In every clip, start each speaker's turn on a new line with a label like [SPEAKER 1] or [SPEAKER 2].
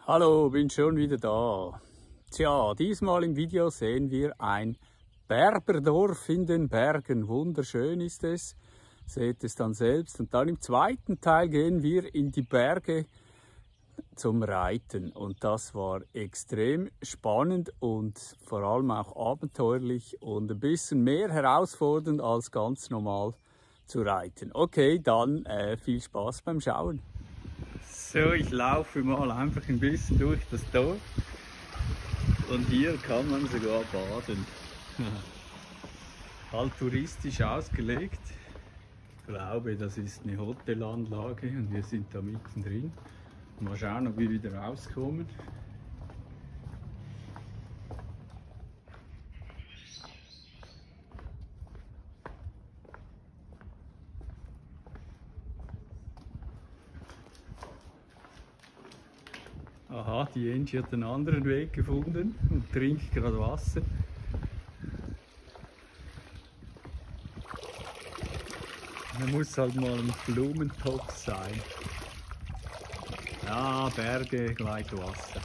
[SPEAKER 1] Hallo, bin schon wieder da. Tja, diesmal im Video sehen wir ein Berberdorf in den Bergen. Wunderschön ist es. Seht es dann selbst. Und dann im zweiten Teil gehen wir in die Berge zum Reiten. Und das war extrem spannend und vor allem auch abenteuerlich und ein bisschen mehr herausfordernd als ganz normal zu reiten. Okay, dann viel Spaß beim Schauen. So, ich laufe mal einfach ein bisschen durch das Dorf und hier kann man sogar baden. Halt touristisch ausgelegt. Ich glaube, das ist eine Hotelanlage und wir sind da mittendrin. Mal schauen, ob wir wieder rauskommen. Aha, die Angie hat einen anderen Weg gefunden und trinkt gerade Wasser. Man muss halt mal ein Blumentopf sein. Ja, Berge, gleich Wasser.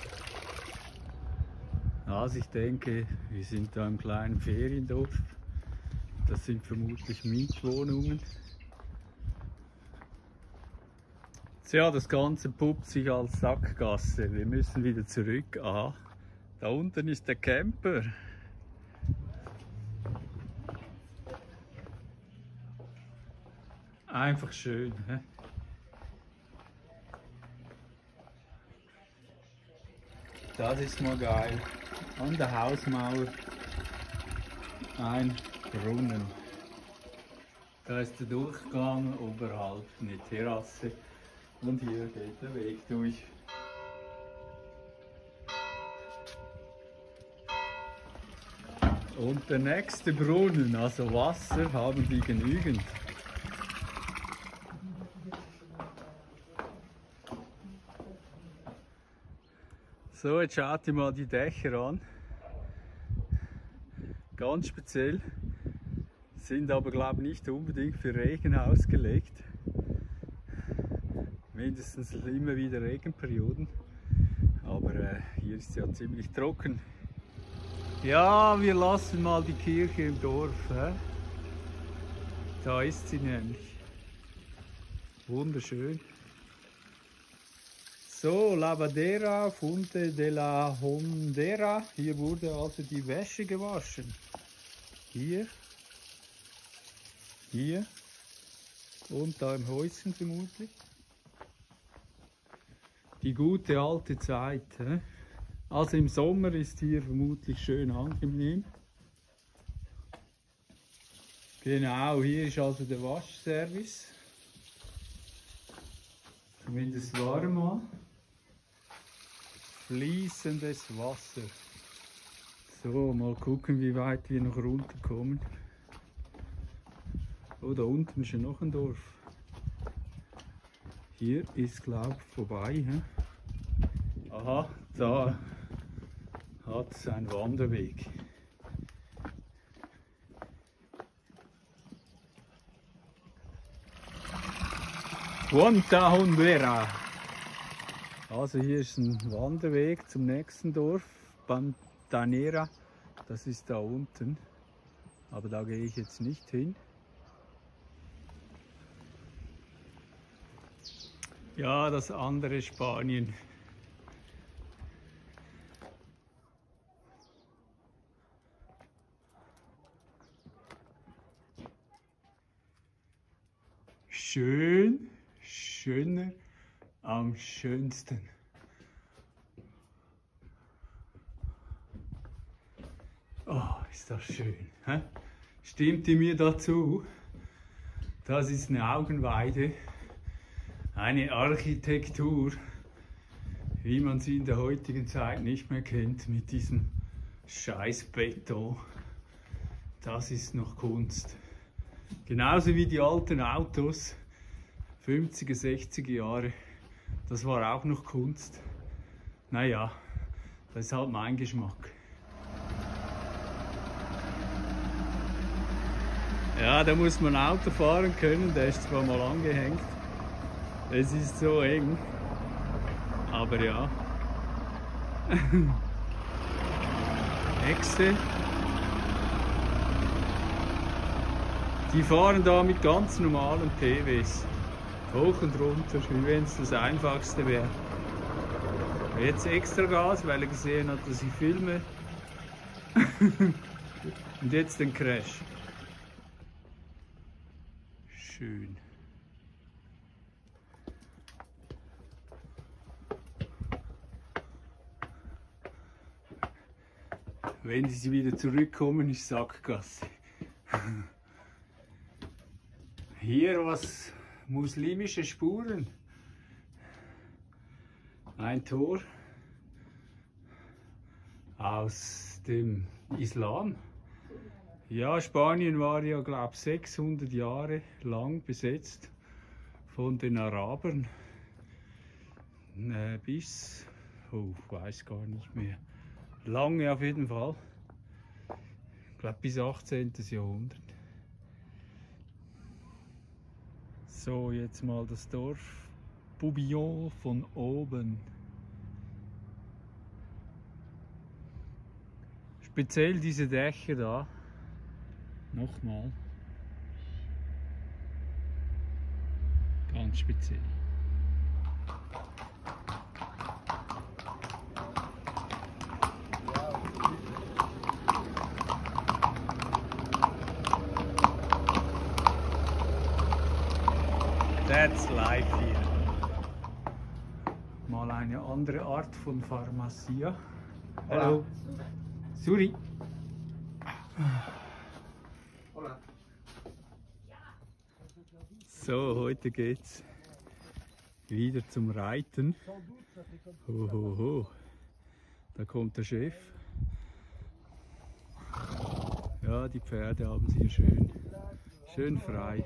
[SPEAKER 1] Also ich denke, wir sind da im kleinen Feriendorf. Das sind vermutlich Mietwohnungen. Ja, das Ganze puppt sich als Sackgasse. Wir müssen wieder zurück. Aha, da unten ist der Camper. Einfach schön. He? Das ist mal geil. An der Hausmauer ein Brunnen. Da ist der Durchgang, oberhalb eine Terrasse. Und hier geht der Weg durch. Und der nächste Brunnen, also Wasser, haben die genügend. So, jetzt schaut ihr mal die Dächer an. Ganz speziell. Sind aber, glaube ich, nicht unbedingt für Regen ausgelegt. Mindestens immer wieder Regenperioden, aber hier ist es ja ziemlich trocken. Ja, wir lassen mal die Kirche im Dorf. He? Da ist sie nämlich. Wunderschön. So, Lavadera Fonte della Hondera. Hier wurde also die Wäsche gewaschen. Hier und da im Häuschen vermutlich. Die gute alte Zeit. He? Also im Sommer ist hier vermutlich schön angenehm. Genau, hier ist also der Waschservice. Zumindest war mal. Fließendes Wasser. So, mal gucken, wie weit wir noch runterkommen. Oh, da unten ist ja noch ein Dorf. Hier ist, glaube ich, vorbei. He? Aha, da hat es einen Wanderweg. Fonte Hondera. Also hier ist ein Wanderweg zum nächsten Dorf, Pantanera. Das ist da unten, aber da gehe ich jetzt nicht hin. Ja, das andere Spanien. Schön, schöner, am schönsten. Oh, ist das schön. He? Stimmt ihr mir dazu? Das ist eine Augenweide. Eine Architektur, wie man sie in der heutigen Zeit nicht mehr kennt, mit diesem scheiß Beton. Das ist noch Kunst. Genauso wie die alten Autos, 50er, 60er Jahre, das war auch noch Kunst. Naja, das ist halt mein Geschmack. Ja, da muss man Auto fahren können, der ist zwar mal angehängt. Es ist so eng, aber ja, Echse. Die fahren da mit ganz normalen PWs. Hoch und runter, wie wenn es das Einfachste wäre. Jetzt extra Gas, weil er gesehen hat, dass ich filme. Und jetzt den Crash. Schön. Wenn sie wieder zurückkommen, ist Sackgasse. Hier was muslimische Spuren. Ein Tor aus dem Islam. Ja, Spanien war ja, glaube ich, 600 Jahre lang besetzt von den Arabern bis, ich weiß gar nicht mehr, lange auf jeden Fall. Ich glaube bis 18. Jahrhundert. So, jetzt mal das Dorf Boubillon von oben. Speziell diese Dächer da. Nochmal. Ganz speziell. That's life hier. Mal eine andere Art von Pharmacia. Hallo. Suri. So, heute geht's wieder zum Reiten. Ho, ho, ho. Da kommt der Chef. Ja, die Pferde haben es hier schön frei.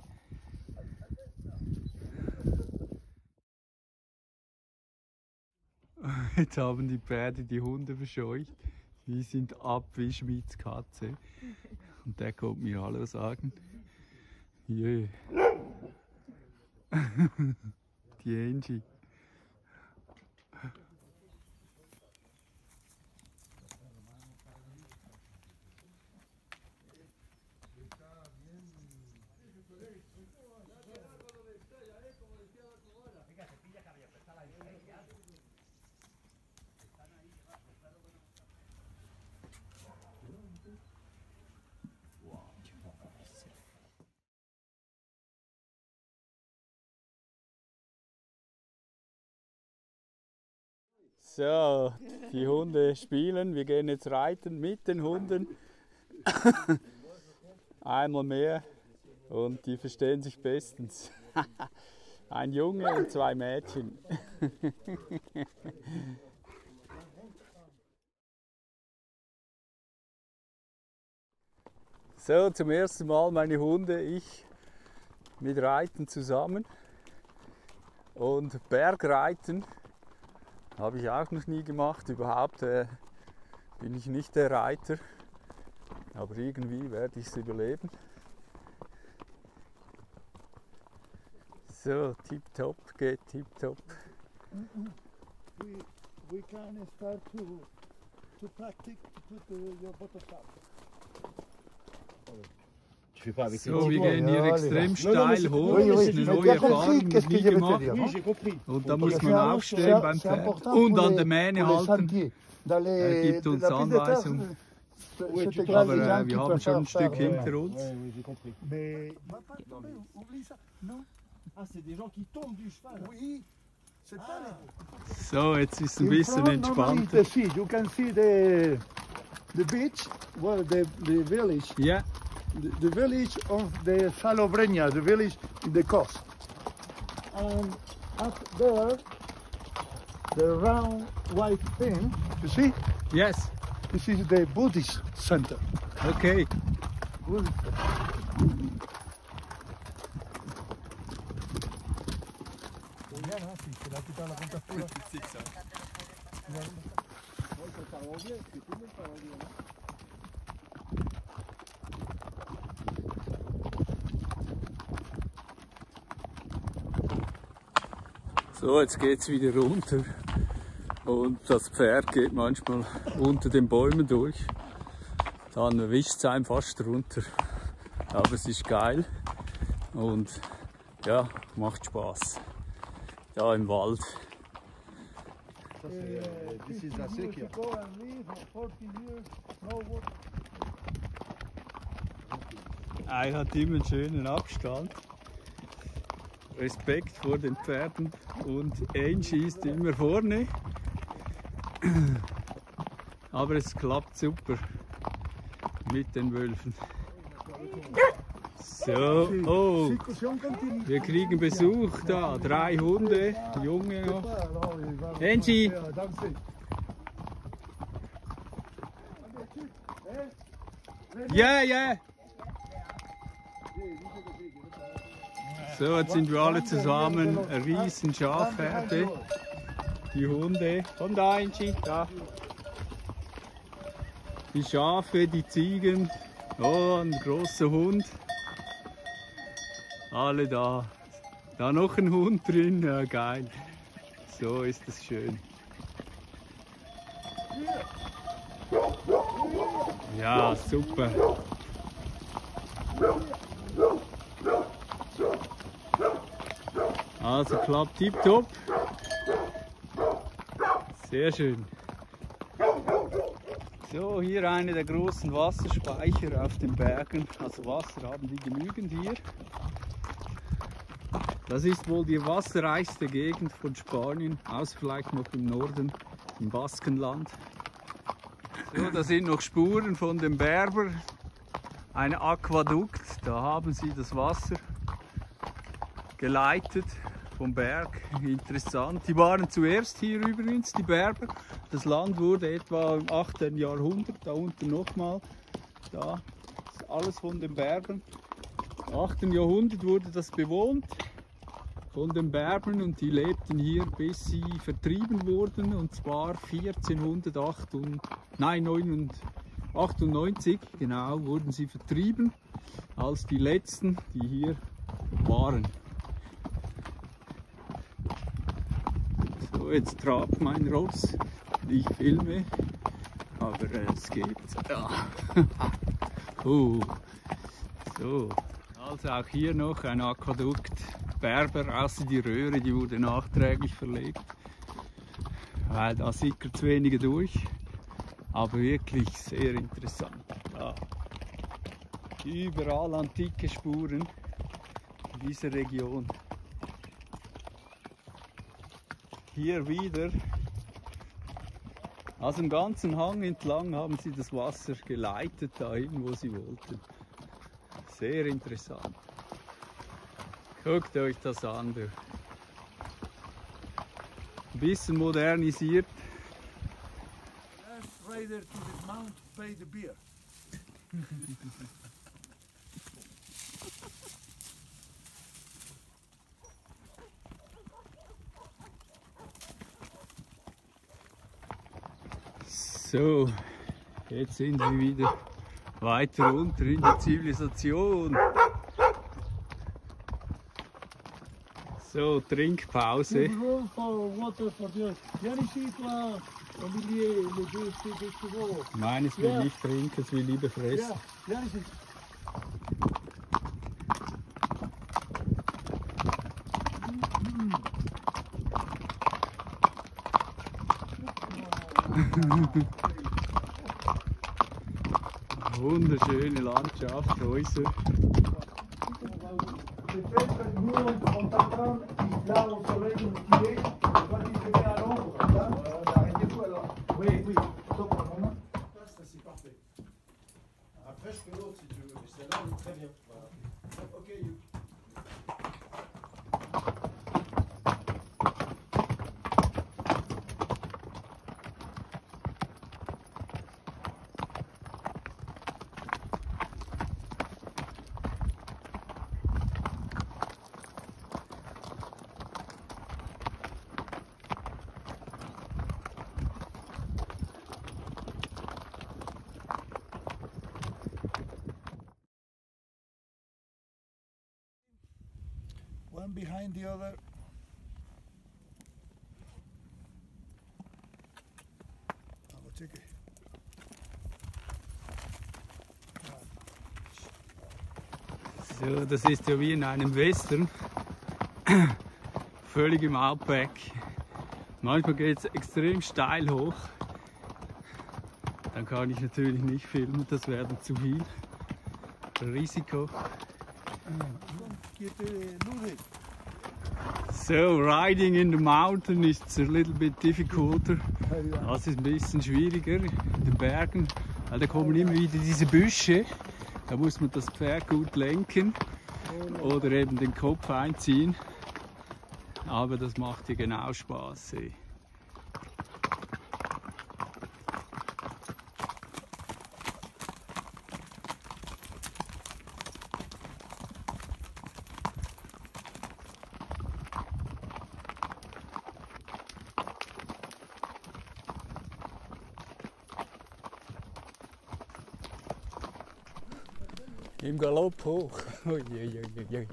[SPEAKER 1] Jetzt haben die Pferde die Hunde verscheucht. Die sind ab wie Schmieds Katze. Und der kommt mir Hallo sagen. Jö. Die Angie. So, die Hunde spielen. Wir gehen jetzt reiten mit den Hunden. Einmal mehr. Und die verstehen sich bestens. Ein Junge und zwei Mädchen. So, zum ersten Mal meine Hunde, ich mit Reiten zusammen. Und Bergreiten habe ich auch noch nie gemacht. Überhaupt bin ich nicht der Reiter. Aber irgendwie werde ich es überleben. So, tipptopp, geht tipptopp.
[SPEAKER 2] We can start to practice to put your bottom up.
[SPEAKER 1] So, wir gehen hier extrem steil hoch, das ist eine neue Erfahrung, noch nie gemacht. Und da muss man aufstehen beim Pferd und an der Mähne halten. Er gibt uns Anweisungen. Aber wir haben schon ein Stück hinter uns. So, jetzt ist es ein bisschen entspannter.
[SPEAKER 2] You can see the beach, well, the village.
[SPEAKER 1] Yeah.
[SPEAKER 2] The village of the Salobreña, the village in the coast. And up there, the round white thing, you see?
[SPEAKER 1] Yes.
[SPEAKER 2] This is the Buddhist center.
[SPEAKER 1] Okay.
[SPEAKER 2] Buddhist
[SPEAKER 1] So, jetzt geht es wieder runter Und das Pferd geht manchmal unter den Bäumen durch. Dann erwischt es einem fast runter. Aber es ist geil und ja, macht Spaß. Da im Wald.
[SPEAKER 2] This is a sequia.
[SPEAKER 1] Er hat immer einen schönen Abstand. Respekt vor den Pferden und Angie ist immer vorne. Aber es klappt super mit den Wölfen. So, oh, wir kriegen Besuch da, 3 Hunde, Junge noch. Angie! Ja, ja! So, jetzt sind wir alle zusammen, ein riesen Schafherde, die Hunde. Komm da, Angie, da. Die Schafe, die Ziegen, oh, ein großer Hund. Alle da. Da noch ein Hund drin, ja geil. So ist es schön. Ja, super. Also klappt tipptopp. Sehr schön. So, hier eine der großen Wasserspeicher auf den Bergen. Also Wasser haben die genügend hier. Das ist wohl die wasserreichste Gegend von Spanien, außer vielleicht noch im Norden, im Baskenland. So, da sind noch Spuren von dem Berber, ein Aquädukt, da haben sie das Wasser geleitet vom Berg. Interessant. Die waren zuerst hier übrigens, die Berber. Das Land wurde etwa im 8. Jahrhundert, da unten nochmal, da ist alles von den Berbern. Im 8. Jahrhundert wurde das bewohnt von den Berbern und die lebten hier, bis sie vertrieben wurden, und zwar 1498, genau, wurden sie vertrieben, als die letzten, die hier waren. So, jetzt trabt mein Ross, ich filme, aber es geht. Ja. So, also auch hier noch ein Aquädukt. Berber, außer die Röhre, die wurde nachträglich verlegt, weil da sickert es weniger durch, aber wirklich sehr interessant. Ja. Überall antike Spuren in dieser Region. Hier wieder, also im ganzen Hang entlang haben sie das Wasser geleitet, dahin wo sie wollten. Sehr interessant. Guckt euch das an, du. Ein bisschen modernisiert.
[SPEAKER 2] Last rider to the mount pay the beer.
[SPEAKER 1] So, jetzt sind wir wieder weiter runter in die Zivilisation. So, Trinkpause. Meines will nicht trinken, es will lieber fressen. Wunderschöne Landschaft, Häuser.
[SPEAKER 2] Après, je fais l'autre si tu veux, mais celle-là, elle est très bien. Voilà. Ok, you. One behind the other. check it.
[SPEAKER 1] So, das ist ja wie in einem Western, völlig im Outback. Manchmal geht es extrem steil hoch. Dann kann ich natürlich nicht filmen, das wäre dann zu viel Risiko. So, riding in the mountain is a little bit difficulter. Das ist ein bisschen schwieriger in den Bergen, weil da kommen immer wieder diese Büsche. Da muss man das Pferd gut lenken oder eben den Kopf einziehen. Aber das macht ja genau Spaß. Im Galopp hoch. Uiuiuiui.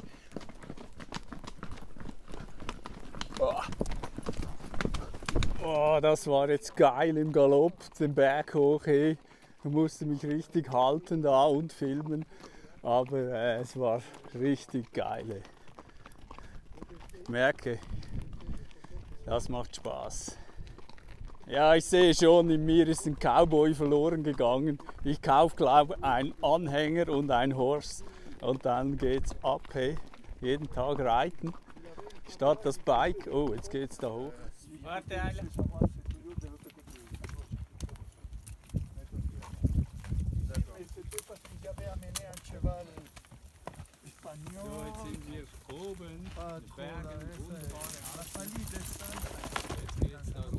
[SPEAKER 1] Oh, das war jetzt geil im Galopp, den Berg hoch. Hey. Ich musste mich richtig halten da und filmen, aber es war richtig geil. Ich merke, das macht Spaß. Ja, ich sehe schon, in mir ist ein Cowboy verloren gegangen. Ich kaufe, glaube ich, einen Anhänger und ein Horse und dann geht's ab. Hey. Jeden Tag reiten, statt das Bike. Oh, jetzt geht's da hoch. Warte, Eile. So, jetzt sind wir oben, in Bergen, wunderbare Aussicht. Jetzt geht's da hoch.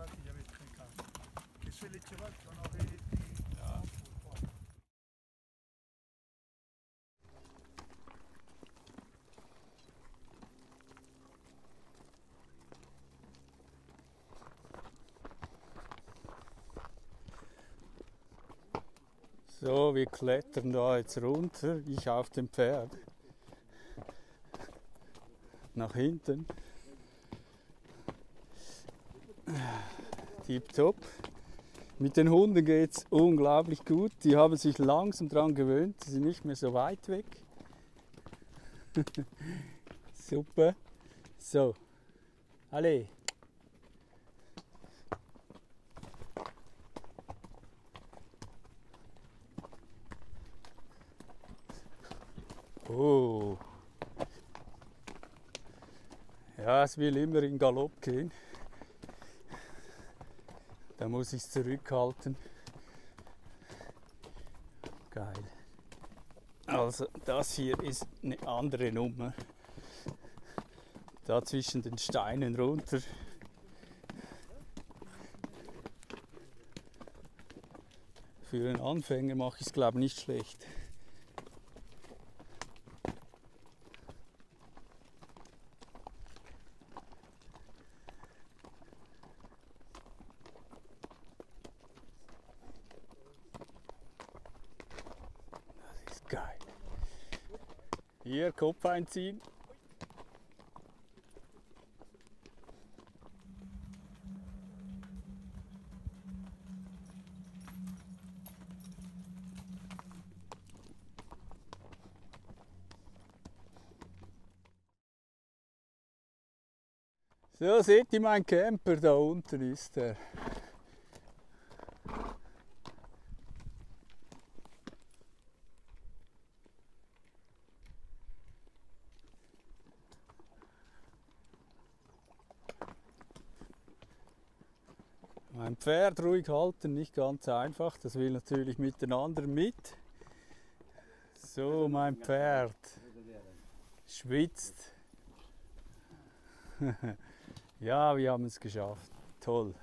[SPEAKER 1] Ja. So, wir klettern da jetzt runter, ich auf dem Pferd. Nach hinten. Tipptopp. Mit den Hunden geht es unglaublich gut. Die haben sich langsam daran gewöhnt, sie sind nicht mehr so weit weg. Super. So. Alle. Oh. Ja, es will immer in Galopp gehen. Da muss ich es zurückhalten. Geil. Also das hier ist eine andere Nummer. Da zwischen den Steinen runter. Für einen Anfänger mache ich es, glaube ich, nicht schlecht. Das ist geil. Hier Kopf einziehen. So, seht ihr meinen Camper, da unten ist er. Mein Pferd ruhig halten, nicht ganz einfach, das will natürlich mit den anderen mit. So, mein Pferd schwitzt. Ja, wir haben es geschafft. Toll.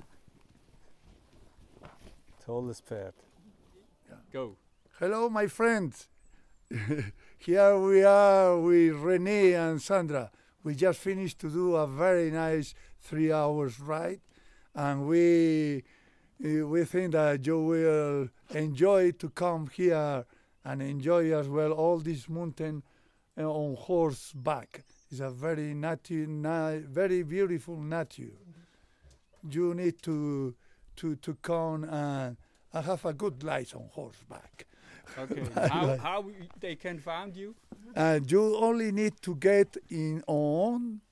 [SPEAKER 1] Tolles Pferd. Go.
[SPEAKER 2] Hello, my friends. Here we are with René and Sandra. We just finished to do a very nice 3 hours ride, and we think that you will enjoy to come here and enjoy as well all this mountain on horseback. It's a very very beautiful nature. You need to to come and have a good life on horseback.
[SPEAKER 1] Okay. How they can find you?
[SPEAKER 2] You only need to get in on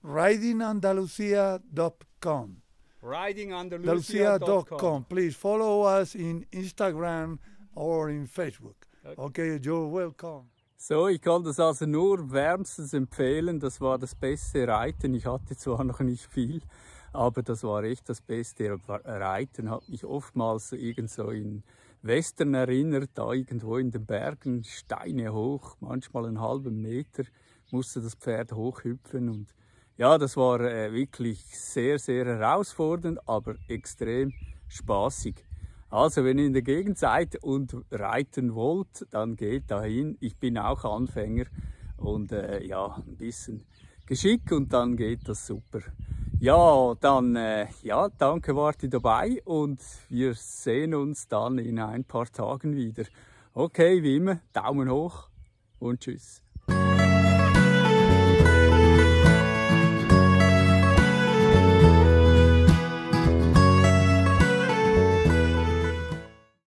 [SPEAKER 2] ridingandalusia.com.
[SPEAKER 1] Ridingandalusia.com.
[SPEAKER 2] Please follow us in Instagram or in Facebook. Okay, you're welcome.
[SPEAKER 1] So, ich kann das also nur wärmstens empfehlen. Das war das beste Reiten. Ich hatte zwar noch nicht viel, aber das war echt das beste Reiten. Hat mich oftmals irgend so in Western erinnert, da irgendwo in den Bergen, Steine hoch, manchmal einen halben Meter, musste das Pferd hochhüpfen. Und ja, das war wirklich sehr, sehr herausfordernd, aber extrem spaßig. Also, wenn ihr in der Gegend seid und reiten wollt, dann geht dahin. Ich bin auch Anfänger und ja, ein bisschen Geschick und dann geht das super. Ja, dann ja, danke, wart ihr dabei und wir sehen uns dann in ein paar Tagen wieder. Okay, wie immer, Daumen hoch und tschüss.